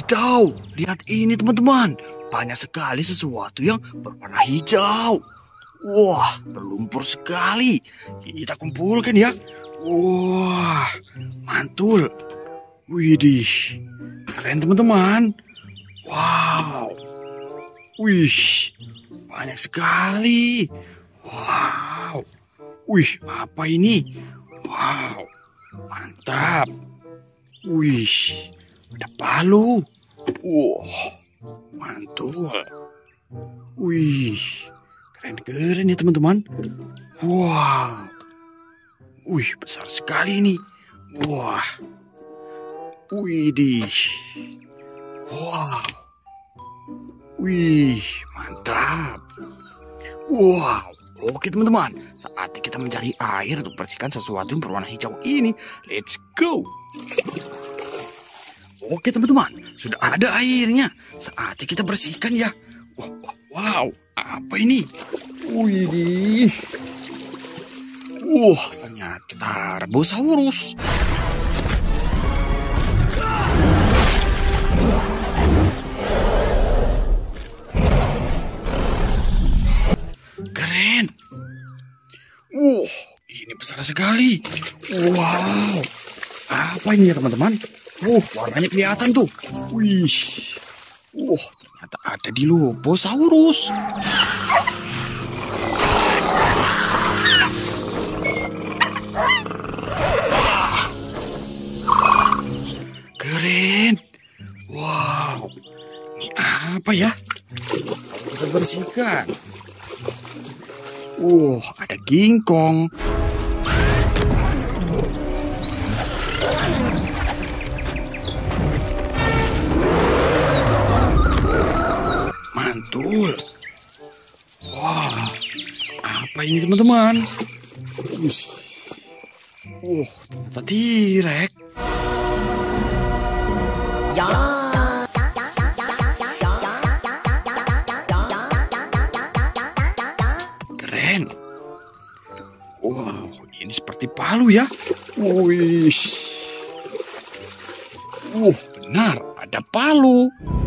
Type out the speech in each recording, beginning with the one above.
Wadidaw, lihat ini teman-teman. Banyak sekali sesuatu yang berwarna hijau. Wah, berlumpur sekali. Kita kumpulkan ya. Wah, mantul. Widih, keren teman-teman. Wow. Wih, banyak sekali. Wow. Wih, apa ini? Wow, mantap. Wih, ada palu. Wah, mantul. Wih, keren-keren ya teman-teman. Wow. Wih, besar sekali ini. Wah. Widih. Wow. Wih, mantap. Wow. Oke teman-teman, saatnya kita mencari air untuk bersihkan sesuatu yang berwarna hijau ini. Let's go. Oke teman-teman, sudah ada airnya. Saatnya kita bersihkan ya. Wow, apa ini? Wih, ternyata Tarbosaurus. Keren. Ini besar sekali. Wow, apa ini ya teman-teman? Warnanya kelihatan tuh. Wih, ternyata ada Dilophosaurus. Keren. Wow, ini apa ya? Kita bersihkan. Ada King Kong. Mantul. Wah, apa ini teman-teman? Ternyata T-Rex. Ya. Keren. Wow, ini seperti palu ya. Wih. Benar, ada palu.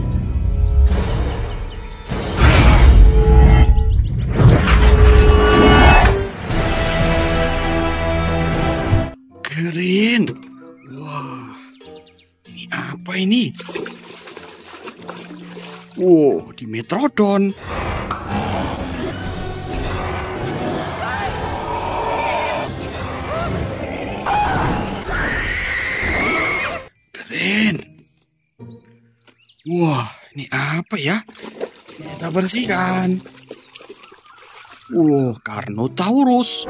Keren. Wah, ini apa ini? Dimetrodon. Keren. Wah, ini apa ya? Kita bersihkan. Carnotaurus.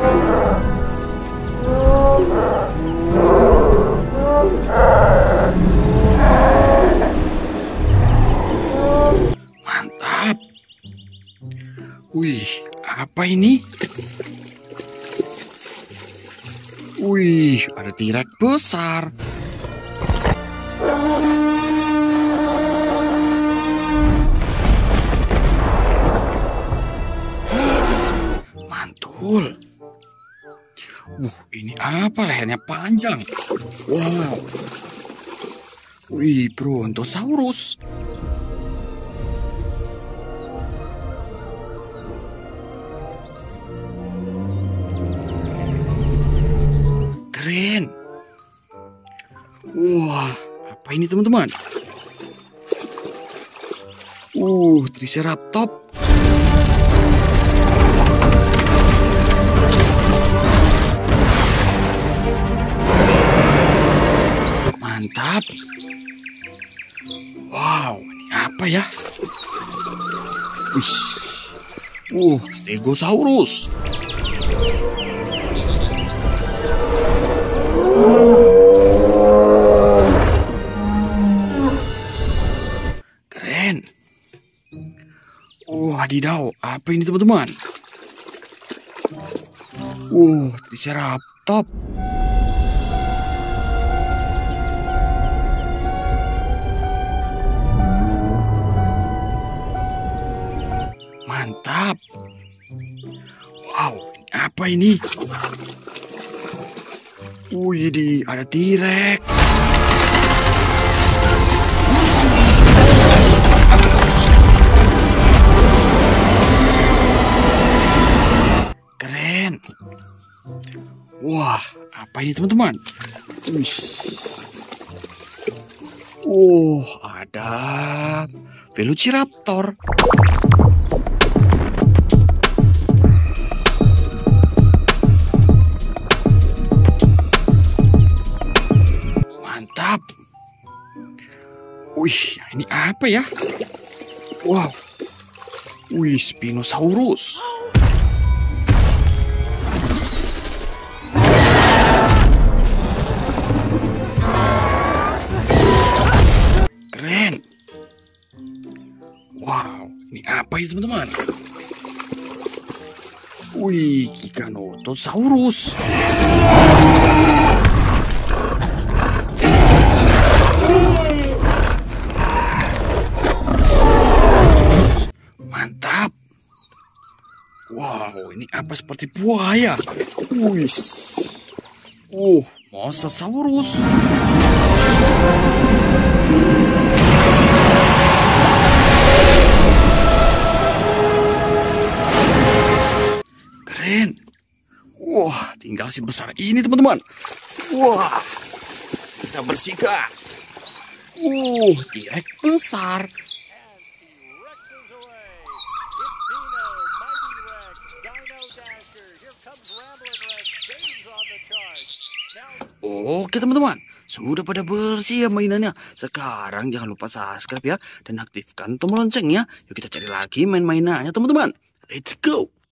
Mantap. Wih, apa ini? Wih, ada T-Rex besar. Mantul. Ini apa? Lehernya panjang. Wow. Wih, Brontosaurus. Keren. Wah, apa ini teman-teman? Triceratops. Mantap. Wow, ini apa ya? Stegosaurus. Keren. Wadidaw, apa ini teman-teman? Triceratops. Mantap. Wow, apa ini? Wih, ada T-Rex. Wah, apa ini teman-teman? Oh, ada Velociraptor. Mantap. Wih, ini apa ya? Wow. Wih, Spinosaurus. Keren. Wow, ini apa ya teman-teman? Wih, Giganotosaurus. Mantap. Wow, ini apa seperti buaya? Wih. Mosasaurus. Keren. Wah, tinggal si besar ini teman-teman. Wah, kita bersihkan. T-Rex besar. Oke teman-teman, sudah pada bersih ya mainannya. Sekarang jangan lupa subscribe ya dan aktifkan tombol loncengnya. Yuk kita cari lagi main-mainannya teman-teman. Let's go.